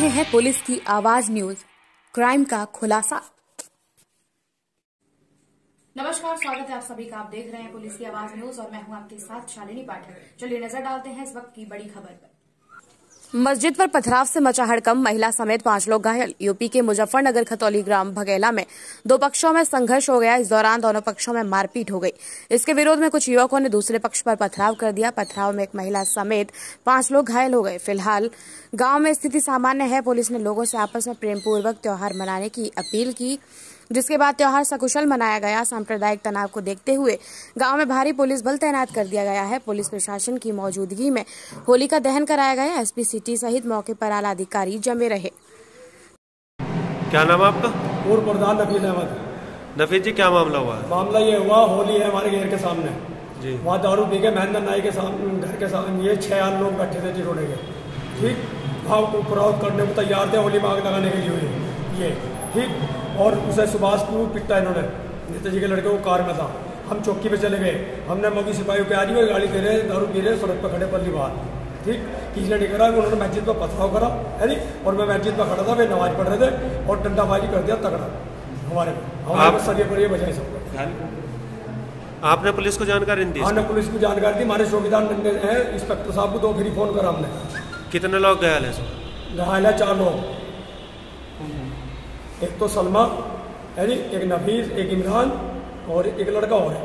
रहे हैं पुलिस की आवाज न्यूज, क्राइम का खुलासा। नमस्कार, स्वागत है आप सभी का। आप देख रहे हैं पुलिस की आवाज न्यूज और मैं हूं आपके साथ शालिनी पाठक। चलिए नजर डालते हैं इस वक्त की बड़ी खबर पर। मस्जिद पर पथराव से मचा हड़कंप, महिला समेत 5 लोग घायल। यूपी के मुजफ्फरनगर खतौली ग्राम भगेला में 2 पक्षों में संघर्ष हो गया। इस दौरान दोनों पक्षों में मारपीट हो गई। इसके विरोध में कुछ युवकों ने दूसरे पक्ष पर पथराव कर दिया। पथराव में एक महिला समेत 5 लोग घायल हो गए। फिलहाल गांव में स्थिति सामान्य है। पुलिस ने लोगों से आपस में प्रेम पूर्वक त्योहार मनाने की अपील की, जिसके बाद त्योहार सकुशल मनाया गया। सांप्रदायिक तनाव को देखते हुए गांव में भारी पुलिस बल तैनात कर दिया गया है। पुलिस प्रशासन की मौजूदगी में होली का दहन कराया गया। एसपी सिटी सहित मौके पर आला अधिकारी जमे रहे। क्या नाम है आपका? पूर्व प्रधान नफीस अहमद। नफीस जी, क्या मामला हुआ है? मामला ये हुआ, होली है हमारे घर के सामने जी। वहाँ दारू पी के महेंद्र नाई के सामने घर के सामने ये 6 लोग बैठे थे चिरोड़े के, ठीक, भाव को प्रौध करने को तैयार थे, होली में आग लगाने के लिए ये, ठीक। और उसे सुभाष को पिटा इन्होंने, नेताजी के लड़के वो कार में था। हम चौकी पे चले गए, हमने मौकी सिपाही पे आज भी गाड़ी दे रहे, दारू पी रहे, सड़क पर खड़े पल्ली बाहर, ठीक। किसी ने नहीं करा, उन्होंने मस्जिद पर पथराव करा है नी, और मैं मस्जिद पर खड़ा था, वे नमाज पढ़ रहे थे और डंडाबाजी कर दिया तगड़ा हमारे सरिये पर ये बजाय सबको। आपने पुलिस को जानकारी दी? हमने पुलिस को जानकारी दी। हमारे चौकीदार है इंस्पेक्टर साहब को 2 फिर फोन करा हमने। कितने लोग घायल है? घायल है 4 लोग, एक तो सलमा है नी, एक नफीस, एक इमरान और एक लड़का और है।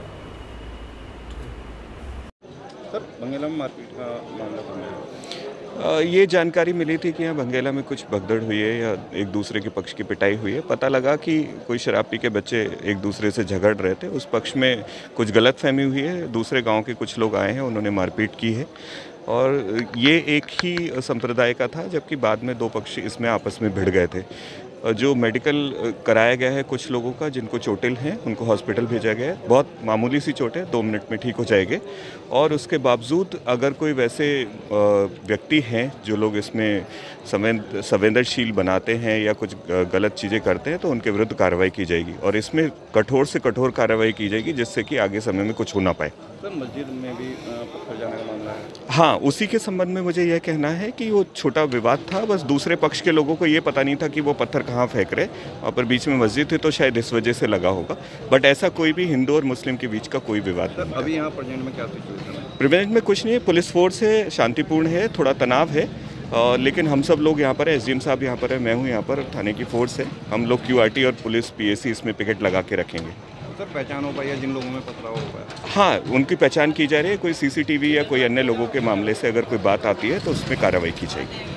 सर, भंगेला में मारपीट का मामला ये जानकारी मिली थी कि यहाँ भंगेला में कुछ भगदड़ हुई है या एक दूसरे के पक्ष की पिटाई हुई है। पता लगा कि कोई शराब पी के बच्चे एक दूसरे से झगड़ रहे थे, उस पक्ष में कुछ गलतफहमी हुई है। दूसरे गांव के कुछ लोग आए हैं, उन्होंने मारपीट की है और ये एक ही संप्रदाय का था, जबकि बाद में 2 पक्ष इसमें आपस में भिड़ गए थे। जो मेडिकल कराया गया है कुछ लोगों का, जिनको चोटिल हैं, उनको हॉस्पिटल भेजा गया है। बहुत मामूली सी चोट है, 2 मिनट में ठीक हो जाएंगे। और उसके बावजूद अगर कोई वैसे व्यक्ति हैं जो लोग इसमें संवेदनशील बनाते हैं या कुछ गलत चीज़ें करते हैं, तो उनके विरुद्ध कार्रवाई की जाएगी और इसमें कठोर से कठोर कार्रवाई की जाएगी, जिससे कि आगे समय में कुछ हो ना पाए। सर, मस्जिद में भी पत्थर जाने का मामला है? हाँ, उसी के संबंध में मुझे यह कहना है कि वो छोटा विवाद था। बस दूसरे पक्ष के लोगों को ये पता नहीं था कि वो पत्थर कहाँ फेंक रहे, और पर बीच में मस्जिद थी, तो शायद इस वजह से लगा होगा। बट ऐसा कोई भी हिंदू और मुस्लिम के बीच का कोई विवाद नहीं। अभी यहाँ प्रेजेंट में क्या सिचुएशन है? प्रेजेंट में कुछ नहीं है, पुलिस फोर्स है, शांतिपूर्ण है, थोड़ा तनाव है, लेकिन हम सब लोग यहाँ पर है। एसडीएम साहब यहाँ पर है, मैं हूँ यहाँ पर, थाने की फोर्स है। हम लोग क्यूआरटी और पुलिस पीएसी इसमें पिकेट लगा के रखेंगे। सर, पहचान हो पाई है जिन लोगों में पथराव हो पाया? हाँ, उनकी पहचान की जा रही है। कोई सीसीटीवी या कोई अन्य लोगों के मामले से अगर कोई बात आती है तो उसमें कार्रवाई की जाएगी।